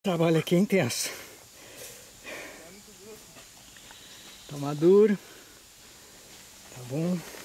O trabalho aqui é intenso. Tá maduro. Tá bom.